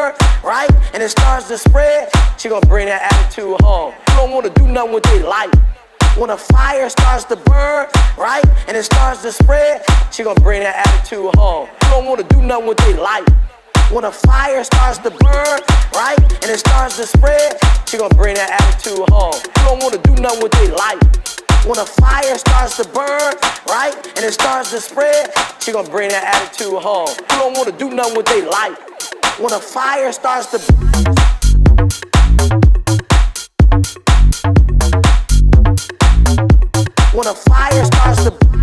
burn, right? And it starts to spread, she gonna bring that attitude home. You don't wanna do nothing with their life. When a fire starts to burn, right? And it starts to spread, she gonna bring that attitude home. You don't wanna do nothing with their life. When a fire starts to burn, right? And it starts to spread, she gonna bring that attitude home. You don't wanna do nothing with their life. When a fire starts to burn, right? And it starts to spread, she gonna bring that attitude home. You don't wanna do nothing with their life. When a fire starts to when a fire starts to